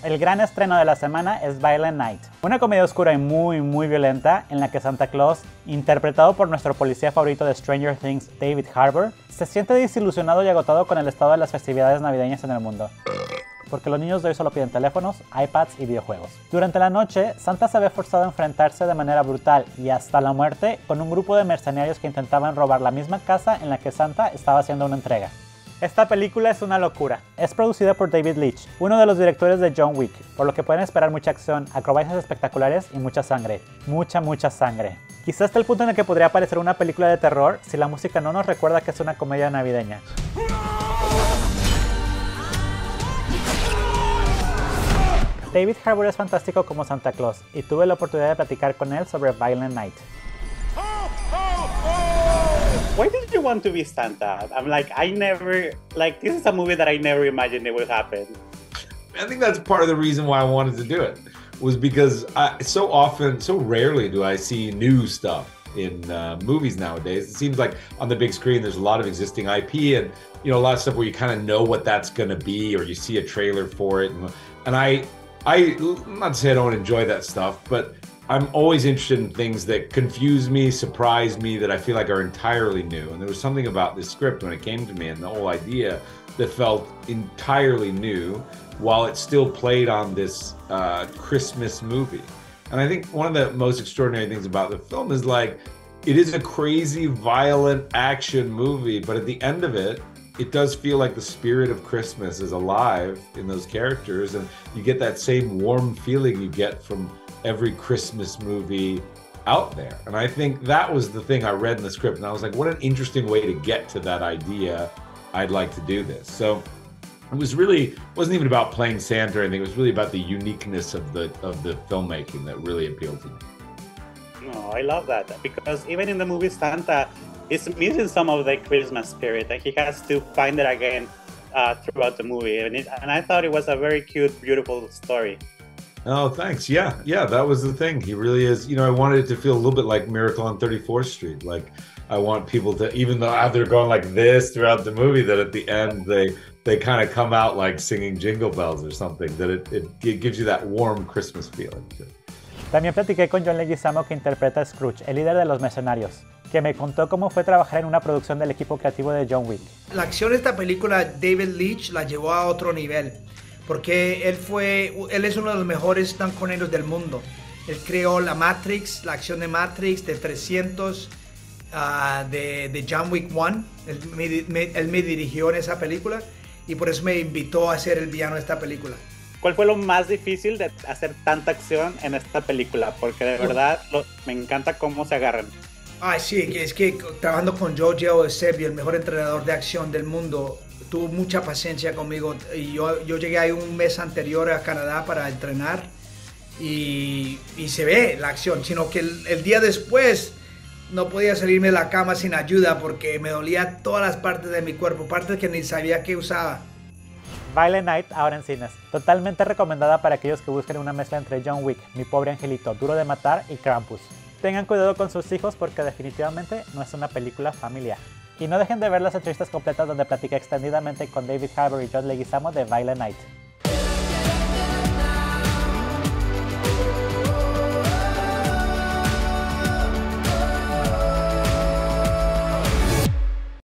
El gran estreno de la semana es Violent Night, una comedia oscura y muy violenta en la que Santa Claus, interpretado por nuestro policía favorito de Stranger Things, David Harbour, se siente desilusionado y agotado con el estado de las festividades navideñas en el mundo. Porque los niños de hoy solo piden teléfonos, iPads y videojuegos. Durante la noche, Santa se ve forzado a enfrentarse de manera brutal y hasta la muerte con un grupo de mercenarios que intentaban robar la misma casa en la que Santa estaba haciendo una entrega. Esta película es una locura. Es producida por David Leitch, uno de los directores de John Wick, por lo que pueden esperar mucha acción, acrobacias espectaculares y mucha sangre. Mucha sangre. Quizás hasta el punto en el que podría parecer una película de terror si la música no nos recuerda que es una comedia navideña. David Harbour es fantástico como Santa Claus y tuve la oportunidad de platicar con él sobre Violent Night. Why did you want to be Santa? I'm like, this is a movie that I never imagined it would happen. I think that's part of the reason why I wanted to do it, was because so rarely do I see new stuff in movies nowadays. It seems like on the big screen there's a lot of existing IP and a lot of stuff where you kind of know what that's going to be, or you see a trailer for it. And I'm not to say I don't enjoy that stuff, but I'm always interested in things that confuse me, surprise me, that I feel like are entirely new. And there was something about this script when it came to me and the whole idea that felt entirely new while it still played on this Christmas movie. And I think one of the most extraordinary things about the film is it is a crazy, violent action movie, but at the end of it, it does feel like the spirit of Christmas is alive in those characters, and you get that same warm feeling you get from every Christmas movie out there. And I think that was the thing I read in the script, and I was like, what an interesting way to get to that idea. I'd like to do this. So it wasn't even about playing Santa or anything. It was really about the uniqueness of the filmmaking that really appealed to me. No, I love that, because even in the movie Santa is missing some of the Christmas spirit, and he has to find it again throughout the movie. And I thought it was a very cute, beautiful story. Oh, thanks. Yeah, that was the thing. He really is. I wanted it to feel a little bit like Miracle on 34th Street. Like, I want people to, even though they're going like this throughout the movie, that at the end they kind of come out like singing Jingle Bells or something, that it gives you that warm Christmas feeling. También platiqué con John Leguizamo, que interpreta a Scrooge, el líder de los mercenarios, que me contó cómo fue trabajar en una producción del equipo creativo de John Wick. La acción de esta película, David Leitch la llevó a otro nivel, porque él es uno de los mejores stuntconeros del mundo. Él creó la Matrix, la acción de Matrix, de 300, de John Wick 1. Él me dirigió en esa película y por eso me invitó a ser el villano de esta película. ¿Cuál fue lo más difícil de hacer tanta acción en esta película? Porque de verdad me encanta cómo se agarran. Sí, es que trabajando con Jojo Eusebio, el mejor entrenador de acción del mundo, tuvo mucha paciencia conmigo. Y yo llegué ahí un mes anterior a Canadá para entrenar y se ve la acción, sino que el día después no podía salirme de la cama sin ayuda porque me dolía todas las partes de mi cuerpo, partes que ni sabía que usaba. Violent Night ahora en cines. Totalmente recomendada para aquellos que busquen una mezcla entre John Wick, Mi Pobre Angelito, Duro de Matar y Krampus. Tengan cuidado con sus hijos porque definitivamente no es una película familiar. Y no dejen de ver las entrevistas completas donde platiqué extendidamente con David Harbour y John Leguizamo de Violent Night.